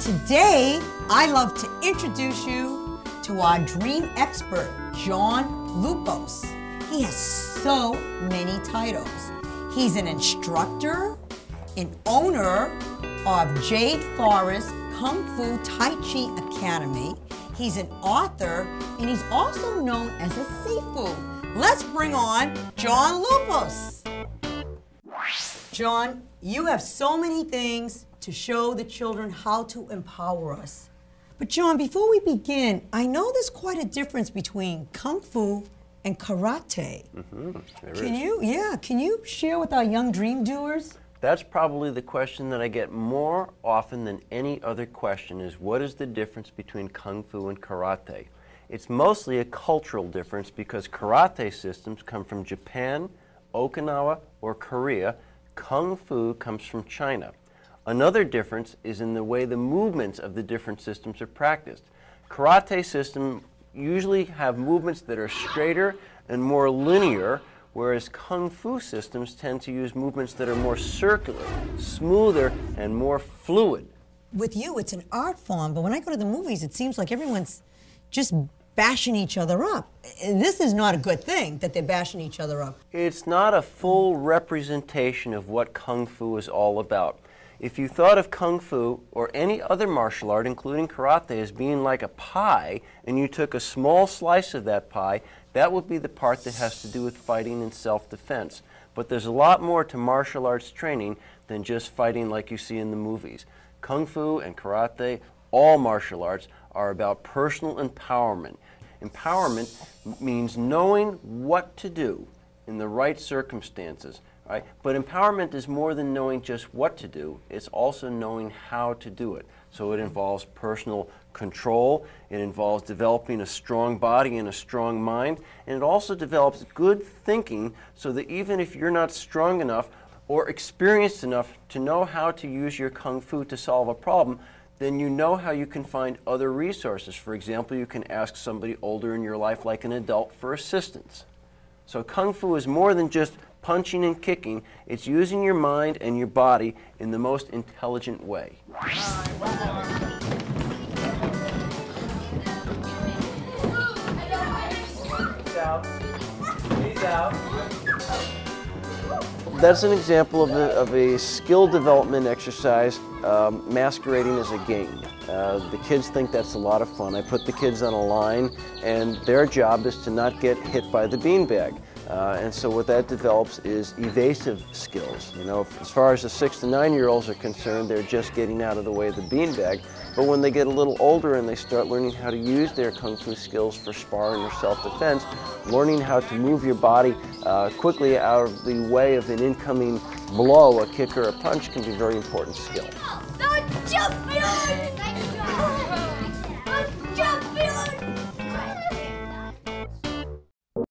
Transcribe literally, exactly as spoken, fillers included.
Today, I love to introduce you to our dream expert, John Lupos. He has so many titles. He's an instructor, an owner of Jade Forest Kung Fu Tai Chi Academy. He's an author, and he's also known as a Sifu. Let's bring on John Lupos. John, you have so many things to show the children how to empower us. But John, before we begin, I know there's quite a difference between Kung Fu and Karate. Mm-hmm. Can you, yeah, can you share with our young dream doers? That's probably the question that I get more often than any other question is, what is the difference between Kung Fu and Karate? It's mostly a cultural difference because Karate systems come from Japan, Okinawa, or Korea. Kung Fu comes from China. Another difference is in the way the movements of the different systems are practiced. Karate systems usually have movements that are straighter and more linear, whereas Kung Fu systems tend to use movements that are more circular, smoother, and more fluid. With you, it's an art form, but when I go to the movies, it seems like everyone's just bashing each other up. This is not a good thing, that they're bashing each other up. It's not a full representation of what Kung Fu is all about. If you thought of Kung Fu or any other martial art, including Karate, as being like a pie, and you took a small slice of that pie, that would be the part that has to do with fighting and self-defense. But there's a lot more to martial arts training than just fighting like you see in the movies. Kung Fu and Karate, all martial arts, are about personal empowerment. Empowerment means knowing what to do in the right circumstances. Right? But empowerment is more than knowing just what to do, it's also knowing how to do it. So it involves personal control, it involves developing a strong body and a strong mind, and it also develops good thinking so that even if you're not strong enough or experienced enough to know how to use your Kung Fu to solve a problem, then you know how you can find other resources. For example, you can ask somebody older in your life, like an adult, for assistance. So Kung Fu is more than just punching and kicking, it's using your mind and your body in the most intelligent way. That's an example of a, of a skill development exercise um, masquerading as a game. Uh, the kids think that's a lot of fun. I put the kids on a line, and their job is to not get hit by the beanbag. Uh, and so what that develops is evasive skills. You know, as far as the six to nine year olds are concerned, they're just getting out of the way of the beanbag. But when they get a little older and they start learning how to use their Kung Fu skills for sparring or self-defense, learning how to move your body uh, quickly out of the way of an incoming blow, a kick or a punch can be a very important skill. The champion!